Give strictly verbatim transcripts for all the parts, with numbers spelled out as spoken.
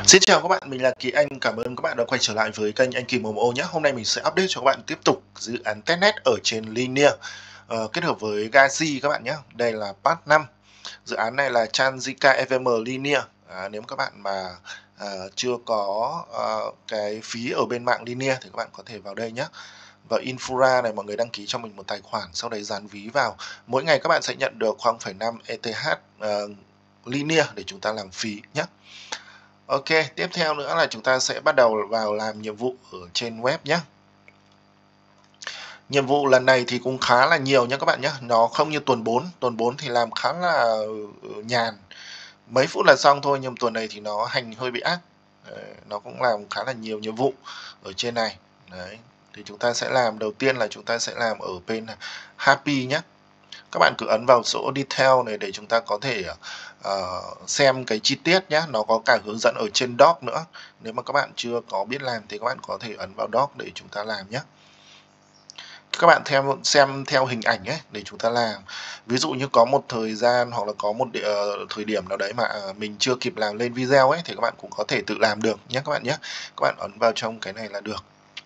Xin chào các bạn, mình là Kỳ Anh. Cảm ơn các bạn đã quay trở lại với kênh Anh Kỳ Mồm Ô nhé. Hôm nay mình sẽ update cho các bạn tiếp tục dự án testnet ở trên Linear uh, kết hợp với Gazi các bạn nhé. Đây là part năm. Dự án này là Chanzica e vê em Linear. À, nếu các bạn mà uh, chưa có uh, cái phí ở bên mạng Linear thì các bạn có thể vào đây nhé. Và Infura này mọi người đăng ký cho mình một tài khoản, sau đấy dán ví vào. Mỗi ngày các bạn sẽ nhận được không phẩy năm E T H uh, Linear để chúng ta làm phí nhé. Ok, tiếp theo nữa là chúng ta sẽ bắt đầu vào làm nhiệm vụ ở trên web nhé. Nhiệm vụ lần này thì cũng khá là nhiều nhé các bạn nhé. Nó không như tuần bốn. Tuần bốn thì làm khá là nhàn. Mấy phút là xong thôi, nhưng tuần này thì nó hành hơi bị ác. Đấy, nó cũng làm khá là nhiều nhiệm vụ ở trên này. Đấy, thì chúng ta sẽ làm, đầu tiên là chúng ta sẽ làm ở bên Happy nhé. Các bạn cứ ấn vào chỗ detail này để chúng ta có thể uh, xem cái chi tiết nhé. Nó có cả hướng dẫn ở trên doc nữa. Nếu mà các bạn chưa có biết làm thì các bạn có thể ấn vào doc để chúng ta làm nhé. Các bạn theo xem theo hình ảnh ấy để chúng ta làm. Ví dụ như có một thời gian hoặc là có một địa, uh, thời điểm nào đấy mà uh, mình chưa kịp làm lên video ấy thì các bạn cũng có thể tự làm được nhé các bạn nhé. Các bạn ấn vào trong cái này là được.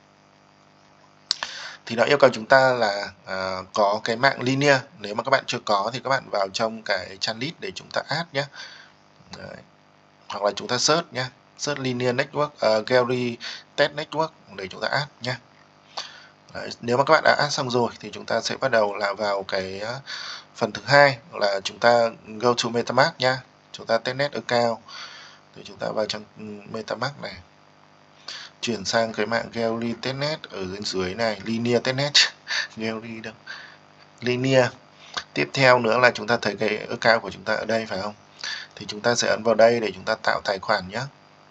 Thì nó yêu cầu chúng ta là à, có cái mạng Linear. Nếu mà các bạn chưa có thì các bạn vào trong cái trang list để chúng ta add nhé. Đấy. Hoặc là chúng ta search nhé, search Linear Network, uh, Gallery Test Network để chúng ta add nhé. Đấy. Nếu mà các bạn đã add xong rồi thì chúng ta sẽ bắt đầu là vào cái uh, phần thứ hai là chúng ta go to MetaMask nhá. Chúng ta testnet account thì chúng ta vào trong MetaMask này, chuyển sang cái mạng Gallery Testnet ở bên dưới này, Linear Testnet Gallery đâu, Linear. Tiếp theo nữa là chúng ta thấy cái account của chúng ta ở đây phải không? Thì chúng ta sẽ ấn vào đây để chúng ta tạo tài khoản nhé.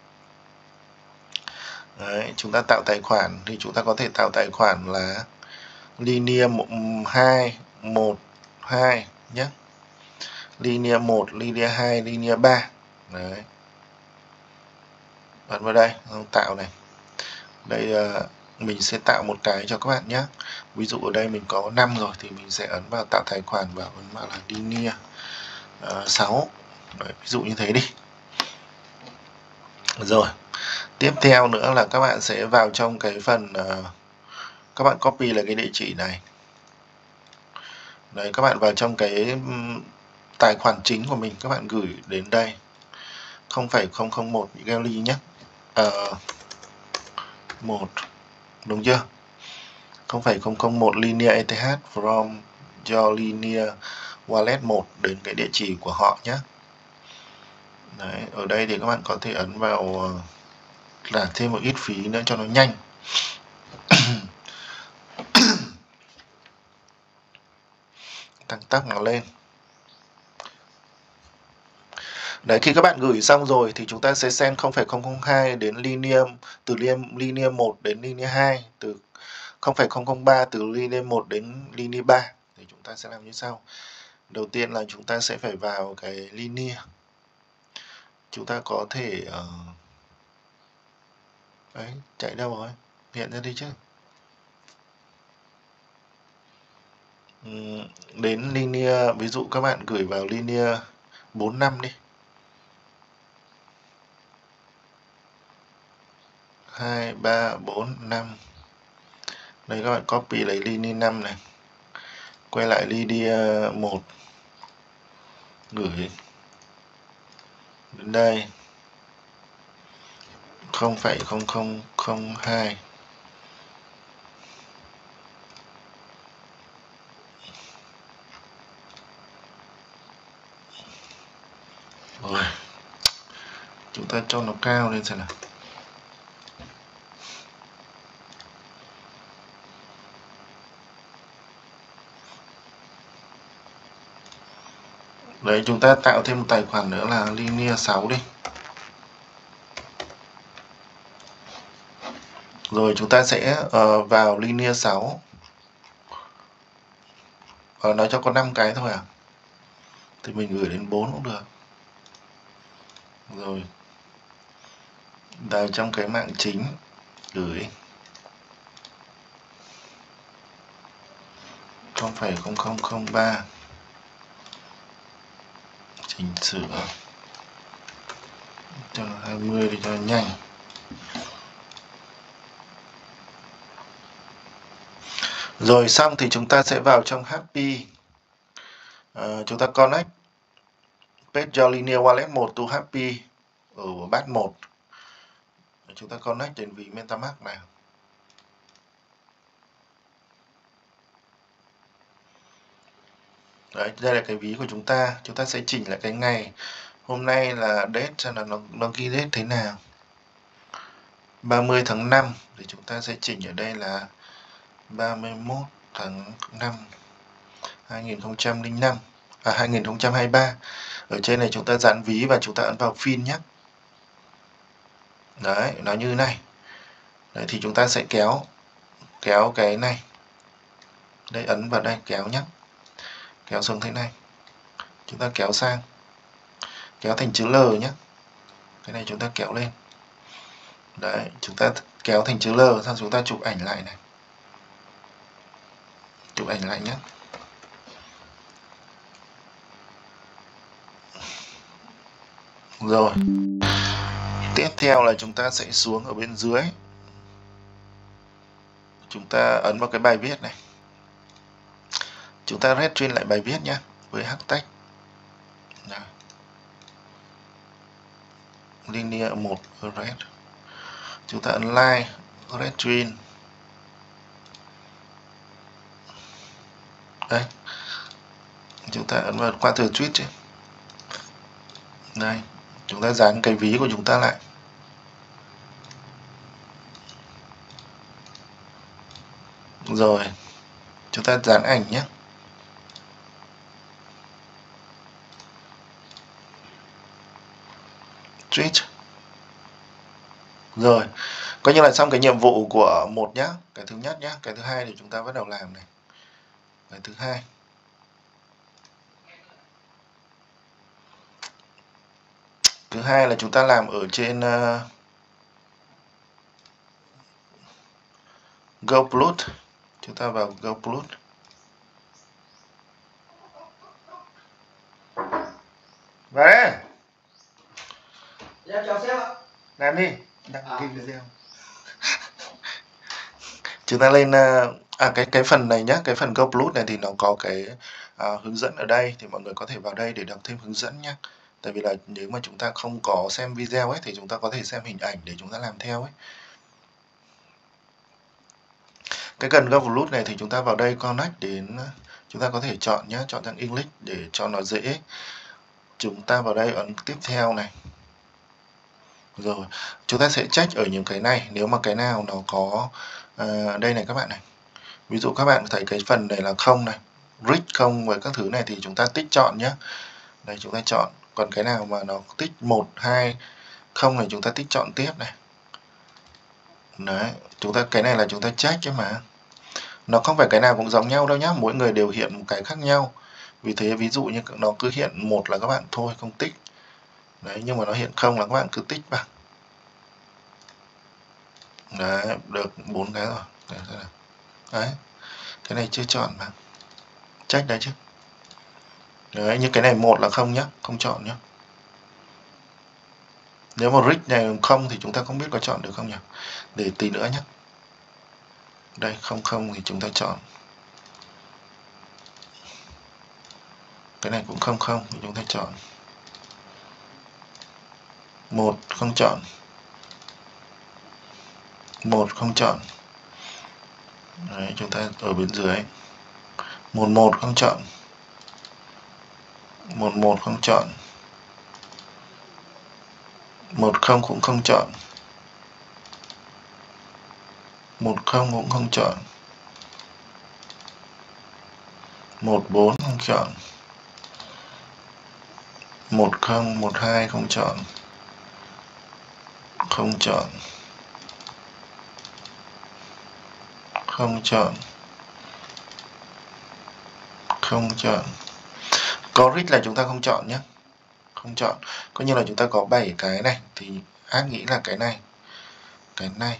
Đấy, chúng ta tạo tài khoản thì chúng ta có thể tạo tài khoản là Linear hai một hai nhé. Linear một, Linear hai, Linear ba. Đấy. Ấn vào đây, tạo này. Đây uh, mình sẽ tạo một cái cho các bạn nhé. Ví dụ ở đây mình có năm rồi thì mình sẽ ấn vào tạo tài khoản và ấn vào là Linear uh, sáu. Đấy, ví dụ như thế đi. Rồi. Tiếp theo nữa là các bạn sẽ vào trong cái phần uh, các bạn copy là cái địa chỉ này. Đấy, các bạn vào trong cái um, tài khoản chính của mình, các bạn gửi đến đây không phẩy không không một gallery nhé. Uh, một đúng chưa? không phẩy không không một Linear E T H from your Linear wallet một đến cái địa chỉ của họ nhé. Đấy, ở đây thì các bạn có thể ấn vào uh, là thêm một ít phí nữa cho nó nhanh. Tăng tốc nó lên. Đấy, khi các bạn gửi xong rồi thì chúng ta sẽ send không phẩy không không hai đến Linear, từ Linear một đến Linear hai, từ không phẩy không không ba từ Linear một đến Linear ba. Thì chúng ta sẽ làm như sau. Đầu tiên là chúng ta sẽ phải vào cái Linear. Chúng ta có thể uh... đấy, chạy đâu rồi? Hiện ra đi chứ. Uhm, đến Linear, ví dụ các bạn gửi vào Linear bốn năm đi. hai, ba, bốn, năm. Đây các bạn copy lấy Linear năm này. Quay lại Linear một. Gửi đến đây không phẩy không không không hai. Rồi. Chúng ta cho nó cao lên xem nào. Đấy, chúng ta tạo thêm một tài khoản nữa là Linear sáu đi. Rồi chúng ta sẽ uh, vào Linear sáu. uh, Nó cho có năm cái thôi à? Thì mình gửi đến bốn cũng được. Rồi vào trong cái mạng chính gửi không phẩy không không không ba, chỉnh sửa cho nó hai mươi để cho nó nhanh. Rồi xong thì chúng ta sẽ vào trong Happy. Uh, chúng ta connect page your linear wallet một to Happy ở bát một. Chúng ta connect đến ví MetaMask này. Đấy, đây là cái ví của chúng ta. Chúng ta sẽ chỉnh lại cái ngày. Hôm nay là date cho là nó, nó ghi date thế nào. ba mươi tháng năm thì chúng ta sẽ chỉnh ở đây là ba mươi mốt tháng năm hai nghìn không trăm lẻ năm à hai nghìn không trăm hai mươi ba. Ở trên này chúng ta dán ví và chúng ta ấn vào Fin nhé. Đấy, nó như này. Đấy thì chúng ta sẽ kéo kéo cái này. Đây, ấn vào đây, kéo nhé. Kéo xuống thế này. Chúng ta kéo sang. Kéo thành chữ L nhé. Cái này chúng ta kéo lên. Đấy, chúng ta kéo thành chữ L, xong chúng ta chụp ảnh lại này. Chụp ảnh lại nhé. Rồi. Tiếp theo là chúng ta sẽ xuống ở bên dưới. Chúng ta ấn vào cái bài viết này. Chúng ta retrieve lại bài viết nhé. Với hashtag linear một red. Chúng ta ấn like, retrieve. Đây. Chúng ta ấn vào qua từ tweet ấy. Đây. Chúng ta dán cái ví của chúng ta lại. Rồi. Chúng ta dán ảnh nhé. Tweet. Rồi. Coi như là xong cái nhiệm vụ của một nhá. Cái thứ nhất nhá. Cái thứ hai thì chúng ta bắt đầu làm này. Cái thứ hai. Thứ hai là chúng ta làm ở trên uh, GoPlus. Chúng ta vào GoPlus. Vào đây. Dạ, chào sếp ạ. Làm đi. Đăng ký À. video. Chúng ta lên uh, à cái cái phần này nhá, cái phần GoPlus này thì nó có cái uh, hướng dẫn ở đây, thì mọi người có thể vào đây để đọc thêm hướng dẫn nhé. Tại vì là nếu mà chúng ta không có xem video ấy thì chúng ta có thể xem hình ảnh để chúng ta làm theo ấy. Cái cần GoPlus này thì chúng ta vào đây connect đến, chúng ta có thể chọn nhé, chọn sang English để cho nó dễ. Chúng ta vào đây ấn tiếp theo này. Rồi, chúng ta sẽ check ở những cái này, nếu mà cái nào nó có uh, đây này các bạn này. Ví dụ các bạn thấy cái phần này là không này, read không với các thứ này thì chúng ta tích chọn nhé. Đây chúng ta chọn, còn cái nào mà nó tích một, hai, không này chúng ta tích chọn tiếp này. Đấy, chúng ta cái này là chúng ta check chứ mà. Nó không phải cái nào cũng giống nhau đâu nhá, mỗi người đều hiện một cái khác nhau. Vì thế ví dụ như nó cứ hiện một là các bạn thôi không tích. Đấy, nhưng mà nó hiện không là các bạn cứ tích vào. Đấy, được bốn cái rồi. Đấy, cái này chưa chọn mà. Check đấy chứ. Đấy, như cái này một là không nhá, không chọn nhá. Nếu mà rig này không thì chúng ta không biết có chọn được không nhỉ. Để tí nữa nhé. Đây, không không thì chúng ta chọn. Cái này cũng không không thì chúng ta chọn. Một không chọn. Một không chọn. Đấy, chúng ta ở bên dưới. Một một không chọn. Một một không chọn. Một không cũng không chọn. Một không cũng không chọn. Một bốn không chọn. Một không, một hai không chọn. Không chọn. Không chọn. Không chọn. Có read là chúng ta không chọn nhé. Không chọn. Coi như là chúng ta có bảy cái này thì ác nghĩ là cái này. Cái này.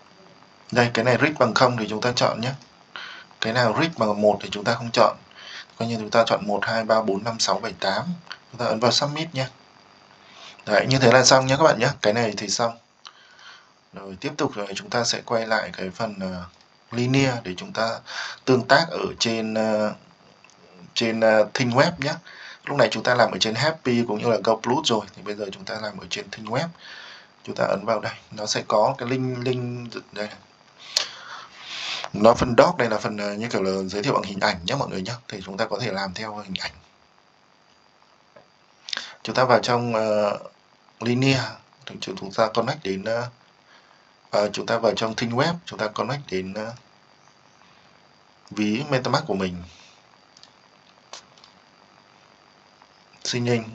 Đây, cái này read bằng không thì chúng ta chọn nhé. Cái nào read bằng một thì chúng ta không chọn. coi như chúng ta chọn một, hai, ba, bốn, năm, sáu, bảy, tám, chúng ta ấn vào submit nhé. Đấy, như thế là xong nhé các bạn nhé. Cái này thì xong. Rồi tiếp tục rồi chúng ta sẽ quay lại cái phần uh, linear để chúng ta tương tác ở trên uh, trên uh, ThinkWeb nhé. Lúc này chúng ta làm ở trên Happy cũng như là GoPlus rồi, thì bây giờ chúng ta làm ở trên ThinkWeb. Chúng ta ấn vào đây, nó sẽ có cái link link đây này. Nó phần doc đây là phần uh, như kiểu là giới thiệu bằng hình ảnh nhé mọi người nhé, thì chúng ta có thể làm theo hình ảnh. Chúng ta vào trong uh, linear thì chúng ta connect đến uh, uh, chúng ta vào trong ThinkWeb, chúng ta connect đến uh, ví MetaMask của mình, sign in.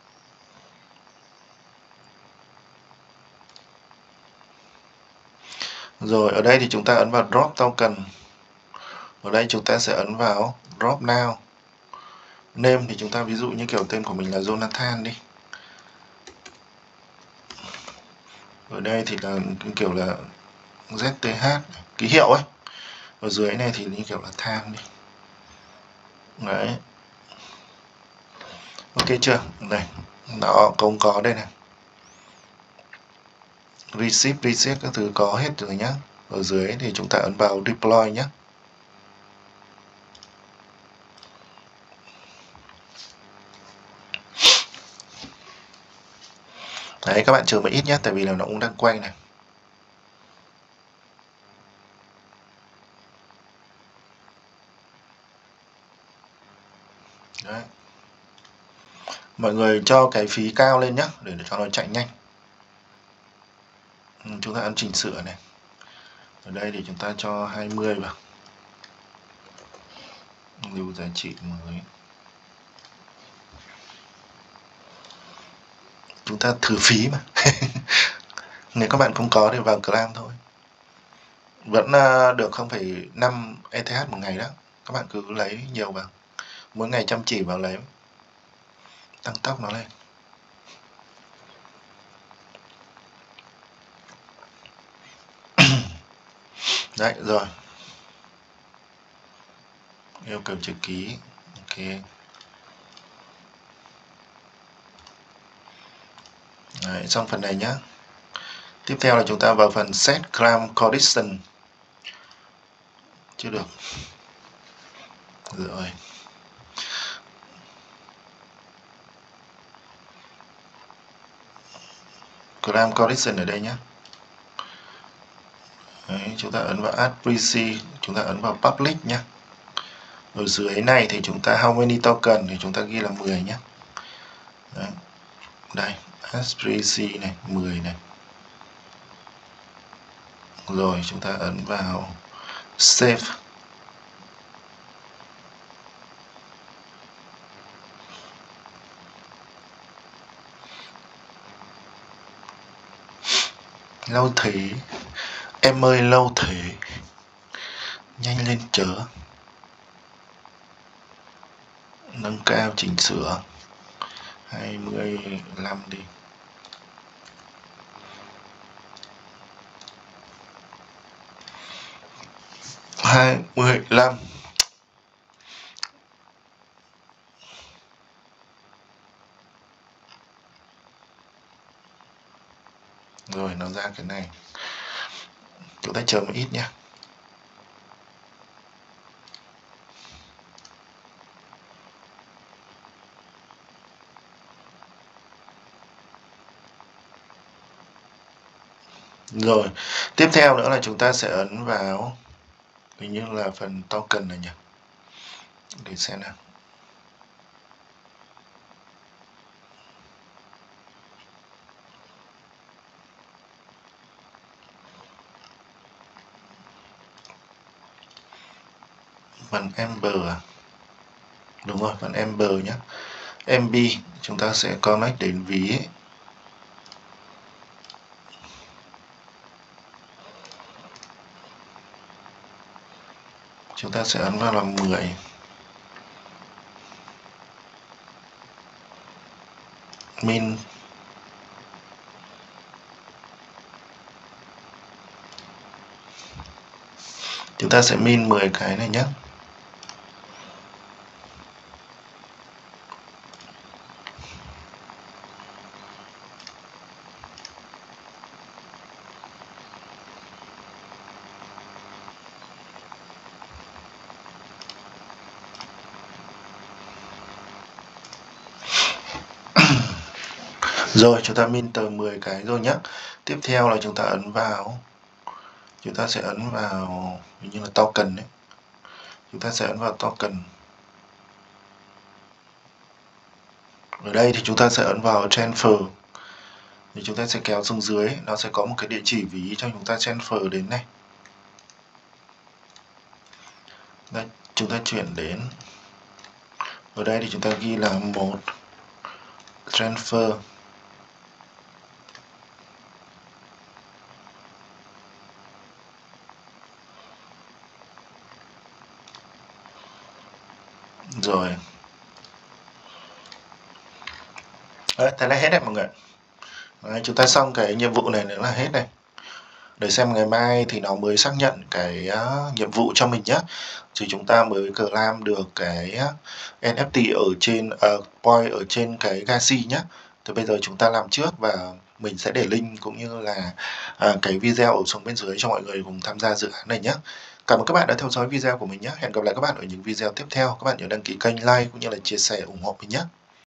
Rồi ở đây thì chúng ta ấn vào drop token. Ở đây chúng ta sẽ ấn vào drop now. Name thì chúng ta ví dụ như kiểu tên của mình là Jonathan đi. Ở đây thì là kiểu là Z T H, ký hiệu ấy. Ở dưới này thì như kiểu là Than đi. Đấy. Ok chưa? Đây, nó cũng có đây này. Receive, reset các thứ có hết rồi nhá. Ở dưới thì chúng ta ấn vào deploy nhé. Đấy, các bạn chờ một ít nhé, tại vì là nó cũng đang quay này. Đấy. Mọi người cho cái phí cao lên nhé, để cho nó chạy nhanh. Ừ, chúng ta ấn chỉnh sửa này. Ở đây thì chúng ta cho hai mươi vào. Lưu giá trị mới. Chúng ta thử phí mà. Nếu các bạn không có thì vào Clam thôi. Vẫn được không phẩy năm E T H một ngày đó. Các bạn cứ lấy nhiều vào. Mỗi ngày chăm chỉ vào lấy. Tăng tốc nó lên. Đấy, rồi. Yêu cầu chữ ký. Ok. Đấy, xong phần này nhá. Tiếp theo là chúng ta vào phần set clam condition. Chưa được. Rồi. Clam condition ở đây nhé. Đấy, chúng ta ấn vào add prec, chúng ta ấn vào public nhé. Ở dưới này thì chúng ta how many token thì chúng ta ghi là mười nhé. Đấy. Đây, add prec này, mười này. Rồi chúng ta ấn vào save. Lâu thế. Em ơi lâu thế. Nhanh lên chớ. Nâng cao chỉnh sửa. hai mươi lăm đi. hai mươi lăm. Rồi nó ra cái này. Chúng ta chờ một ít nhé. Rồi, tiếp theo nữa là chúng ta sẽ ấn vào hình như là phần token này nhỉ. Để xem nào. Phần Ember à? Đúng rồi, phần Ember nhé. em bê chúng ta sẽ connect đến ví ấy. Chúng ta sẽ ấn vào là mười. Min. Chúng ta sẽ min mười cái này nhé. Rồi, chúng ta mint tờ mười cái rồi nhé. Tiếp theo là chúng ta ấn vào, chúng ta sẽ ấn vào hình như là token đấy. Chúng ta sẽ ấn vào token. Ở đây thì chúng ta sẽ ấn vào transfer. Thì chúng ta sẽ kéo xuống dưới, nó sẽ có một cái địa chỉ ví cho chúng ta transfer đến này. Đây, chúng ta chuyển đến. Ở đây thì chúng ta ghi là một transfer. Rồi. Đấy, thế là hết đấy mọi người. Đấy, chúng ta xong cái nhiệm vụ này nữa là hết này. Để xem ngày mai thì nó mới xác nhận cái uh, nhiệm vụ cho mình nhé. Thì chúng ta mới claim được cái uh, en ép tê ở trên uh, point ở trên cái Gazi nhé. Thì bây giờ chúng ta làm trước và mình sẽ để link cũng như là uh, cái video ở xuống bên dưới cho mọi người cùng tham gia dự án này nhé. Cảm ơn các bạn đã theo dõi video của mình nhé. Hẹn gặp lại các bạn ở những video tiếp theo. Các bạn nhớ đăng ký kênh, like cũng như là chia sẻ ủng hộ mình nhé.